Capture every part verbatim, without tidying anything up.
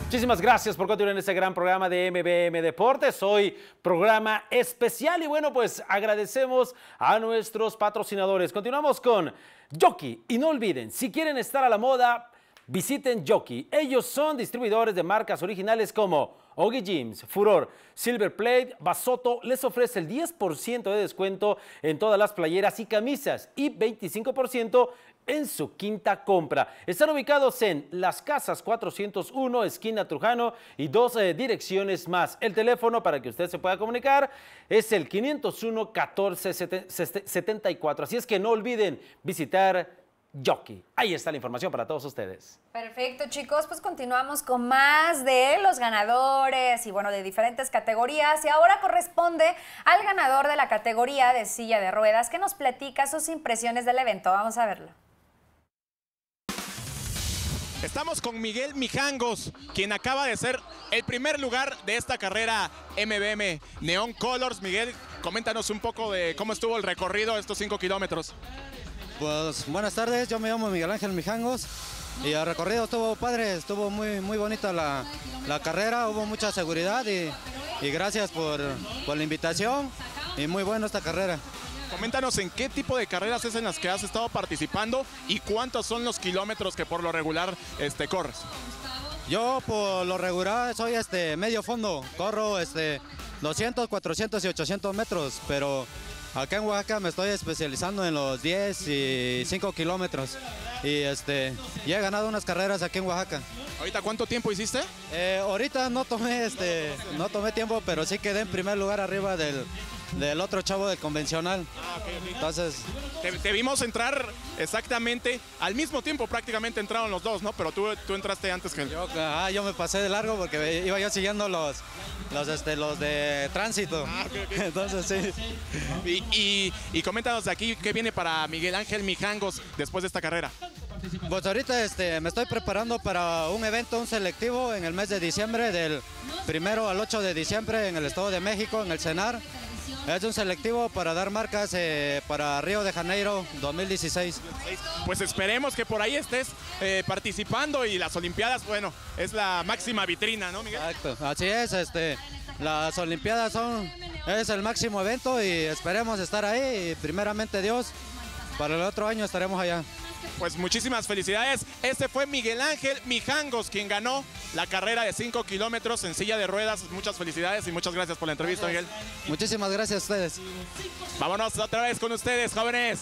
Muchísimas gracias por continuar en este gran programa de M B M Deportes. Hoy programa especial y bueno, pues agradecemos a nuestros patrocinadores. Continuamos con Jockey y no olviden, si quieren estar a la moda, visiten Jockey. Ellos son distribuidores de marcas originales como Oggy Jeans, Furor, Silver Plate, Basoto. Les ofrece el diez por ciento de descuento en todas las playeras y camisas y veinticinco por ciento en su quinta compra. Están ubicados en Las Casas cuatrocientos uno, esquina Trujano, y dos eh, direcciones más. El teléfono para que usted se pueda comunicar es el quinientos uno, catorce, setenta y cuatro. Así es que no olviden visitar Jockey. Ahí está la información para todos ustedes. Perfecto, chicos, pues continuamos con más de los ganadores y bueno, de diferentes categorías, y ahora corresponde al ganador de la categoría de silla de ruedas, que nos platica sus impresiones del evento. Vamos a verlo. Estamos con Miguel Mijangos, quien acaba de ser el primer lugar de esta carrera M B M Neon Colors. Miguel, coméntanos un poco de cómo estuvo el recorrido de estos cinco kilómetros. Pues buenas tardes, yo me llamo Miguel Ángel Mijangos y el recorrido estuvo padre, estuvo muy, muy bonita la, la carrera, hubo mucha seguridad y, y gracias por, por la invitación y muy buena esta carrera. Coméntanos en qué tipo de carreras es en las que has estado participando y cuántos son los kilómetros que por lo regular este, corres. Yo por lo regular soy este, medio fondo, corro este, doscientos, cuatrocientos y ochocientos metros, pero acá en Oaxaca me estoy especializando en los diez y cinco kilómetros y, este, y he ganado unas carreras aquí en Oaxaca. ¿Ahorita cuánto tiempo hiciste? Eh, ahorita no tomé, este, no tomé tiempo, pero sí quedé en primer lugar arriba del, del otro chavo del convencional. Ah, okay, okay. Entonces, te, te vimos entrar exactamente al mismo tiempo, prácticamente entraron los dos, ¿no? Pero tú, tú entraste antes que él. Yo, ah, yo me pasé de largo porque iba yo siguiendo los, los, este, los de tránsito. Ah, okay, okay. Entonces sí. Y, y, y coméntanos de aquí, ¿qué viene para Miguel Ángel Mijangos después de esta carrera? Pues ahorita este, me estoy preparando para un evento, un selectivo en el mes de diciembre, del primero al ocho de diciembre en el Estado de México, en el CENAR. Es un selectivo para dar marcas eh, para Río de Janeiro dos mil dieciséis. Pues esperemos que por ahí estés eh, participando y las Olimpiadas, bueno, es la máxima vitrina, ¿no, Miguel? Exacto, así es, este, las Olimpiadas son, es el máximo evento y esperemos estar ahí y primeramente Dios, para el otro año estaremos allá. Pues muchísimas felicidades. Este fue Miguel Ángel Mijangos, quien ganó la carrera de cinco kilómetros en silla de ruedas. Muchas felicidades y muchas gracias por la entrevista, gracias. Miguel. Muchísimas gracias a ustedes. Vámonos otra vez con ustedes, jóvenes.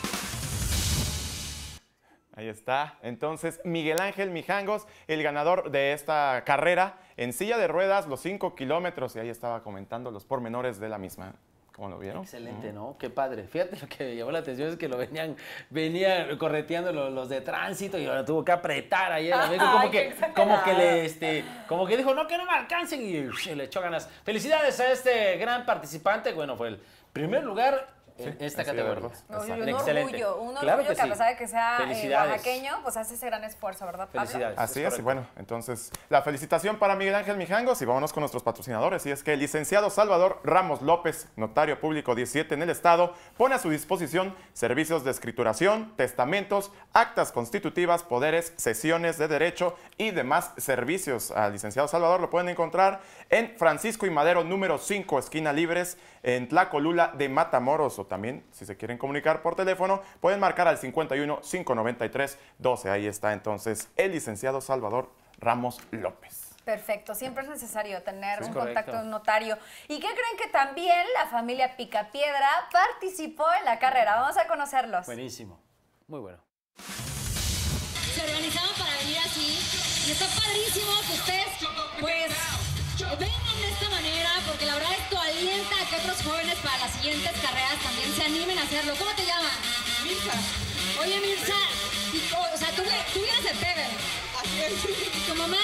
Ahí está. Entonces, Miguel Ángel Mijangos, el ganador de esta carrera en silla de ruedas, los cinco kilómetros. Y ahí estaba comentando los pormenores de la misma. ¿Cómo lo vieron? Excelente, ¿no? Qué padre. Fíjate, lo que me llamó la atención es que lo venían, venían correteando los, los de tránsito y ahora tuvo que apretar ayer. Amigo, como, Ay, que, como que le, este, como que dijo, no, que no me alcancen y, y le echó ganas. Felicidades a este gran participante. Bueno, fue el primer lugar en Sí, esta así de categoría. verdad. No, y un Excelente. orgullo, un Claro orgullo que, que a sí. pesar de que sea eh, Felicidades. oaxaqueño, pues hace ese gran esfuerzo, ¿verdad, Pablo? Felicidades. Así es es, y bueno, entonces la felicitación para Miguel Ángel Mijangos y vámonos con nuestros patrocinadores. Y es que el licenciado Salvador Ramos López, notario público diecisiete en el estado, pone a su disposición servicios de escrituración, testamentos, actas constitutivas, poderes, sesiones de derecho y demás servicios. Al licenciado Salvador lo pueden encontrar en Francisco y Madero número cinco, esquina Libres, en Tlacolula de Matamoros, o también, si se quieren comunicar por teléfono, pueden marcar al cincuenta y uno, cinco noventa y tres, doce. Ahí está entonces el licenciado Salvador Ramos López. Perfecto, siempre es necesario tener Es un correcto. contacto de un notario. ¿Y qué creen que también la familia Picapiedra participó en la carrera? Vamos a conocerlos. Buenísimo. Muy bueno. Se organizaron para venir así y está padrísimo que ustedes pues vengan de esta manera, porque la verdad esto alienta a que otros jóvenes para las siguientes carreras también se animen a hacerlo. ¿Cómo te llamas? Mirza. Oye, Mirza, y, o, o sea, tú, tú vienes de Tever. Así es. ¿Tu mamá?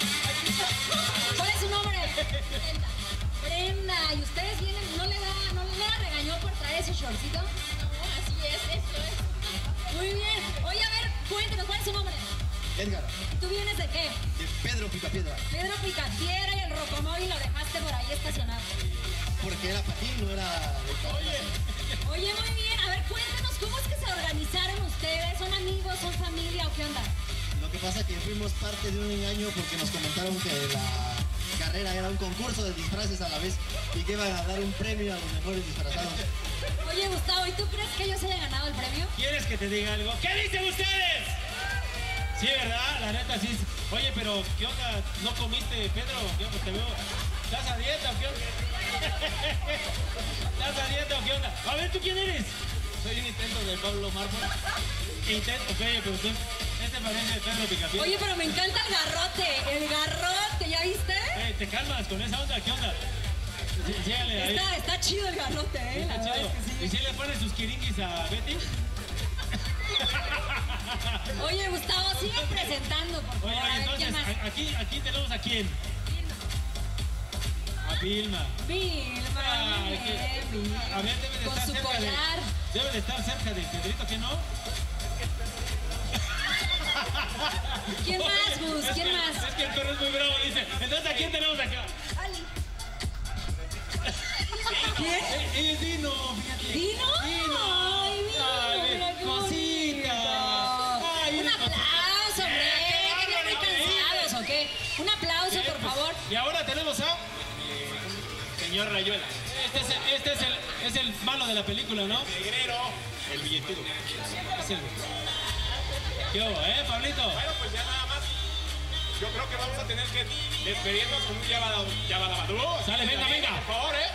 ¿Cuál es su nombre? Brenda. Brenda. ¿Y ustedes vienen? ¿No le da, no, no la regañó por traer ese shortcito? No, así es, eso es. Muy bien. Oye, a ver, cuéntenos, ¿cuál es su nombre? Edgar. ¿Tú vienes de qué? De Pedro Picapiedra. Pedro Picapiedra, y el rocomóvil lo dejaste por ahí estacionado. Porque era para ti, no era... Oye. Oye, muy bien. A ver, cuéntanos, ¿cómo es que se organizaron ustedes? ¿Son amigos, son familia o qué onda? Lo que pasa es que fuimos parte de un engaño porque nos comentaron que la carrera era un concurso de disfraces a la vez y que iban a dar un premio a los mejores disfrazados. Oye, Gustavo, ¿y tú crees que ellos hayan ganado el premio? ¿Quieres que te diga algo? ¿Qué dicen ustedes? Sí, ¿verdad? La neta sí. Oye, pero ¿qué onda? ¿No comiste, Pedro? ¿Qué onda? Te veo. ¿Estás a dieta o qué onda? ¿Estás a dieta o qué onda? A ver, ¿tú quién eres? Soy un intento de Pablo Mármol. Intento, ok, pero tú. Este parece Pedro Picapiedra. Oye, pero me encanta el garrote. El garrote, ¿ya viste? Eh, te calmas con esa onda, ¿qué onda? Sí, sígale ahí. Está, está chido el garrote, ¿eh? Está La verdad chido. es que sí. ¿Y si le pones sus quiringuis a Betty? Oye, Gustavo, sigue presentando, por favor. Oye, A ver, entonces, ¿quién más? a- aquí, aquí tenemos a quién. A Vilma. Vilma, Ah, muy que- bien, Vilma. A ver, debe de Con estar su cerca collar. de... Debe de estar cerca de Pedrito, ¿qué no? ¿Quién más, Gus? Es ¿Quién que- más? Es que el perro es muy bravo, dice. Entonces, ¿a quién tenemos acá? ¿Quién? Eh, eh, Dino, fíjate. ¿Dino? Dino. Ay, Dino, Ay, mira qué cosita. bonito. Ay, Un mira, aplauso, hombre. qué ¿Qué bárbaro, muy cansados o qué? Un aplauso, Eh, por pues, favor. Y ahora tenemos a... Señor Rayuela. Este es el, este es el, es el malo de la película, ¿no? Negrero. El billetero. Es el... ¿Qué hubo, eh, Pablito? Bueno, pues ya nada más. Yo creo que vamos a tener que despedirnos con un Yabadabadú. Sale, venga, venga. Por favor, ¿eh?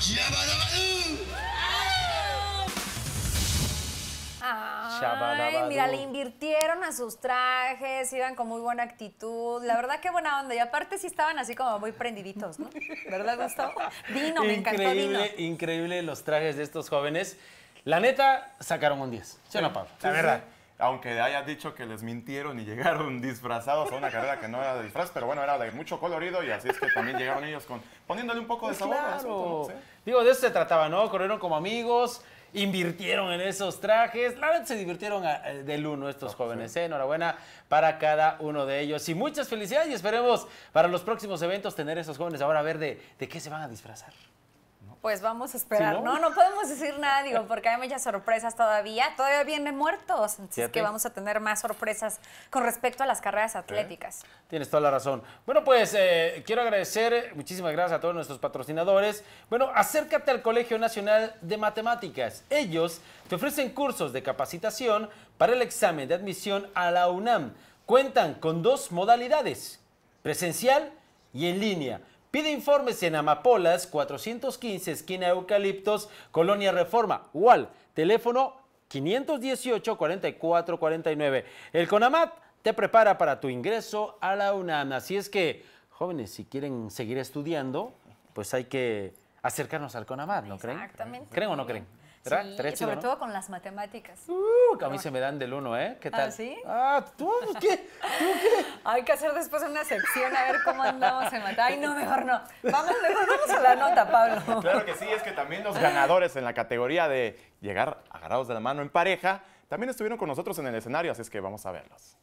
Ay, Shabadabadú. mira, le invirtieron a sus trajes, iban con muy buena actitud. La verdad, qué buena onda. Y aparte sí estaban así como muy prendiditos, ¿no? ¿Verdad, Gustavo? Dino, me encantó Dino. Increíble, increíble los trajes de estos jóvenes. La neta, sacaron un diez. ¿Sí o no, Pablo? La Sí, verdad. sí. Aunque hayas dicho que les mintieron y llegaron disfrazados a una carrera que no era de disfraz, pero bueno, era de mucho colorido y así es que también llegaron ellos con poniéndole un poco de sabor al asunto, Claro. ¿no? Sí. Digo, de eso se trataba, ¿no? Corrieron como amigos, invirtieron en esos trajes. La verdad, se divirtieron a- eh, del uno estos jóvenes, ¿eh? Enhorabuena para cada uno de ellos. Y muchas felicidades y esperemos para los próximos eventos tener esos jóvenes ahora a ver de, de qué se van a disfrazar. Pues vamos a esperar. ¿Sí, no? no? no, podemos decir nada, digo, porque hay muchas sorpresas todavía. Todavía vienen muertos. Así es Fíjate. que vamos a tener más sorpresas con respecto a las carreras atléticas. Tienes toda la razón. Bueno, pues eh, quiero agradecer, muchísimas gracias a todos nuestros patrocinadores. Bueno, acércate al Colegio Nacional de Matemáticas. Ellos te ofrecen cursos de capacitación para el examen de admisión a la UNAM. Cuentan con dos modalidades, presencial y en línea. Pide informes en Amapolas cuatrocientos quince, esquina Eucaliptos, Colonia Reforma, o al teléfono quinientos dieciocho, cuarenta y cuatro cuarenta y nueve. El CONAMAT te prepara para tu ingreso a la UNAM. Así es que, jóvenes, si quieren seguir estudiando, pues hay que acercarnos al CONAMAT, ¿no creen? Exactamente. ¿Creen o no creen? ¿Verdad? Sí, Estaría chido, sobre ¿no? todo con las matemáticas. Uh, que a mí se me dan del uno, ¿eh? ¿Qué ¿Ah, tal? sí? Ah, ¿tú qué? ¿Tú qué? Hay que hacer después una sección a ver cómo andamos en matemáticas. Ay, no, mejor no. Vamos, mejor vamos a la nota, Pablo. Claro que sí, es que también los ganadores en la categoría de llegar agarrados de la mano en pareja también estuvieron con nosotros en el escenario, así es que vamos a verlos.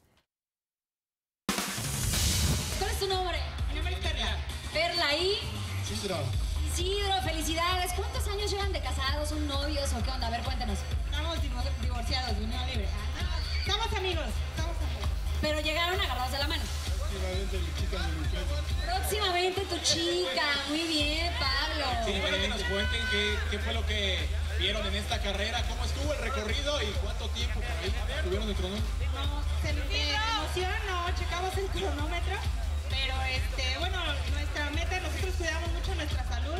¿Cuál es tu nombre? Mi nombre es Perla. Perla y Isidro, Isidro, felicidades. ¿Cuántos años llevan de casados? ¿Son novios o qué onda? A ver, cuéntanos. Estamos divorciados, de unión libre. Somos amigos, somos amigos. Pero llegaron agarrados de la mano. próximamente mi chica, mi mujer. Próximamente tu chica. Muy bien, Pablo. Sí, bueno, que nos cuenten qué, qué fue lo que vieron en esta carrera, cómo estuvo el recorrido y cuánto tiempo por ahí tuvieron el cronómetro. No, se de emoción no checamos el cronómetro, pero este, bueno, nuestra meta, nosotros cuidamos mucho nuestra salud.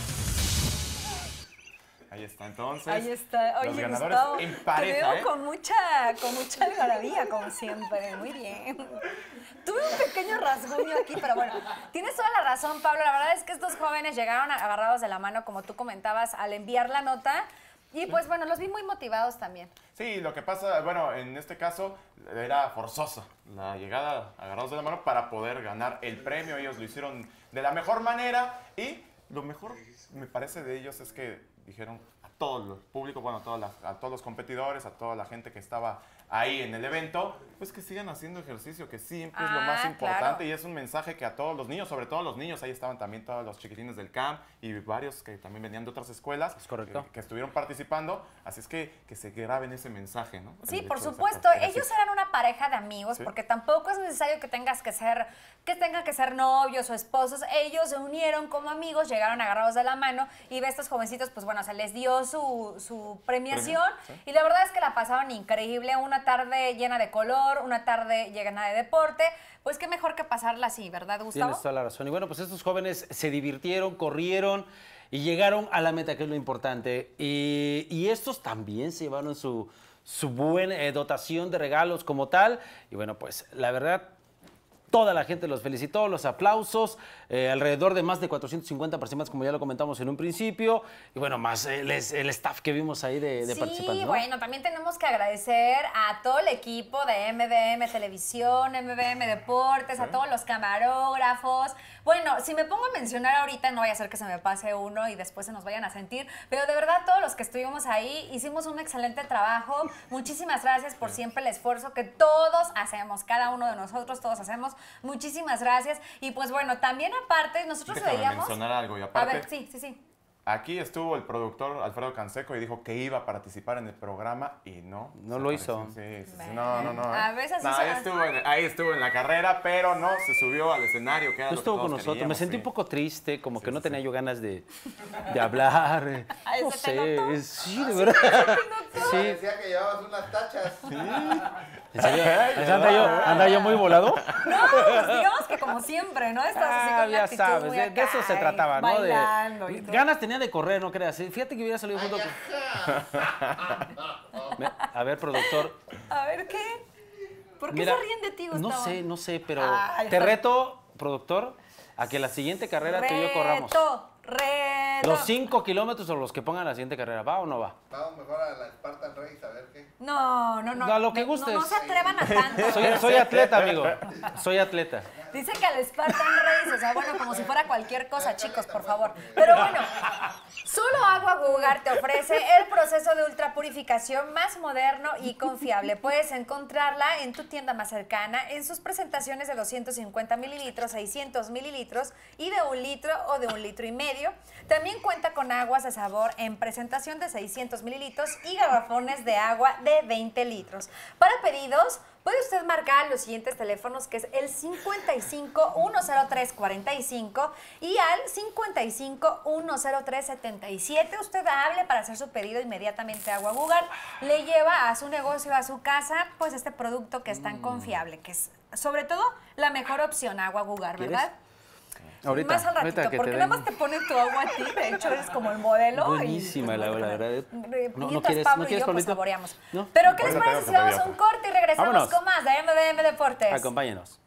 Ahí está, entonces. Ahí está. Oye, los ganadores Gustavo, en te pareja, veo ¿eh? con mucha, con mucha algarabía, como siempre. Muy bien. Tuve un pequeño rasguño aquí, pero bueno, tienes toda la razón, Pablo. La verdad es que estos jóvenes llegaron agarrados de la mano, como tú comentabas, al enviar la nota. Y pues bueno, los vi muy motivados también. Sí, lo que pasa, bueno, en este caso era forzosa la llegada agarrados de la mano para poder ganar el premio. Ellos lo hicieron de la mejor manera y lo mejor, me parece, de ellos es que dijeron, todo el público, bueno, toda la, a todos los competidores, a toda la gente que estaba ahí en el evento, pues que sigan haciendo ejercicio, que siempre Ah, es lo más importante claro. y es un mensaje que a todos los niños, sobre todo los niños, ahí estaban también todos los chiquitines del camp y varios que también venían de otras escuelas. Es correcto. Que, que estuvieron participando, así es que, que se graben ese mensaje, ¿no? Sí, El por hecho de supuesto. sacar Ellos ejercicio. eran una pareja de amigos, Sí. porque tampoco es necesario que tengas que ser, que tengan que ser novios o esposos. Ellos se unieron como amigos, llegaron agarrados de la mano y ve a estos jovencitos, pues bueno, se les dio su, su premiación Premio, sí. y la verdad es que la pasaban increíble. Una tarde llena de color, una tarde llena de deporte. Pues qué mejor que pasarla así, ¿verdad, Gustavo? Tienes toda la razón. Y bueno, pues estos jóvenes se divirtieron, corrieron y llegaron a la meta, que es lo importante. Y, y estos también se llevaron su, su buena eh, dotación de regalos como tal. Y bueno, pues la verdad, toda la gente los felicitó, los aplausos, eh, alrededor de más de cuatrocientos cincuenta participantes, como ya lo comentamos en un principio. Y bueno, más el, el staff que vimos ahí de, de Sí, participantes, ¿no? bueno, también tenemos que agradecer a todo el equipo de M B M Televisión, M B M Deportes, a todos los camarógrafos. Bueno, si me pongo a mencionar ahorita, no vaya a ser que se me pase uno y después se nos vayan a sentir, pero de verdad todos los que estuvimos ahí hicimos un excelente trabajo. Muchísimas gracias por siempre el esfuerzo que todos hacemos, cada uno de nosotros, todos hacemos. Muchísimas gracias. Y pues bueno, también aparte, nosotros Déjame veíamos... mencionar algo y A aparte, ver, sí, sí, sí. aquí estuvo el productor Alfredo Canseco y dijo que iba a participar en el programa y no. No se lo apareció. hizo. Sí, sí, sí, no, no, no. ¿eh? A veces No, sí ahí, se- estuvo en, ahí estuvo en la carrera, pero no se subió al escenario. Que era No lo que estuvo todos con nosotros, me queríamos, sentí sí. un poco triste, como que Sí, no sí, tenía sí. yo ganas de, de hablar. eh. Ay, No ¿se te notó? sé, es- sí, de verdad. Sí. Decía que llevabas unas tachas. ¿En serio? ¿Anda yo, anda yo muy volado? No, pues digamos que como siempre, ¿no? Estás así Ah, con una ya actitud sabes, muy de, de eso acá se y trataba, ¿no? bailando y De, todo. ganas tenía de correr, no creas. Fíjate que hubiera salido junto con... Me- A ver, productor. A ver, ¿qué? ¿Por qué Mira, se ríen de ti, Gustavo? No sé, no sé, pero Ay, te está- reto, productor, a que la siguiente carrera tú y yo corramos. Reto, reto. Los cinco kilómetros o los que pongan la siguiente carrera, ¿va o no va? Vamos mejor a la Spartan Race a ver qué. No, no, no. A lo que No- gustes. No, no se atrevan a tanto. Soy, soy atleta, amigo. Soy atleta. Dice que al Spartan Race, o sea, bueno, como si fuera cualquier cosa, chicos, por favor. Pero bueno, solo Agua Gugar te ofrece el proceso de ultrapurificación más moderno y confiable. Puedes encontrarla en tu tienda más cercana, en sus presentaciones de doscientos cincuenta mililitros, seiscientos mililitros y de un litro o de un litro y medio. También cuenta con aguas de sabor en presentación de seiscientos mililitros y garrafones de agua de veinte litros. Para pedidos, puede usted marcar los siguientes teléfonos, que es el cincuenta y cinco, uno cero tres, cuarenta y cinco y al cincuenta y cinco, uno cero tres, setenta y siete. Usted hable para hacer su pedido inmediatamente a Agua Gugar. Le lleva a su negocio, a su casa, pues este producto que es tan confiable, que es sobre todo la mejor opción, Agua Gugar, ¿Quieres? ¿verdad? Ahorita, Más al ratito, ahorita que porque te nada den- más te ponen tu agua a ti, de hecho eres como el modelo. Buenísima, y, pues, la- la bueno, verdad. No, No- no Mientras quieres- Pablo ¿no y quieres, yo pues Pablito? saboreamos. ¿No? Pero ¿qué les Ahorita parece tengo si que vamos pedir a un corte y regresamos Vámonos. con más de M B M Deportes? Acompáñenos.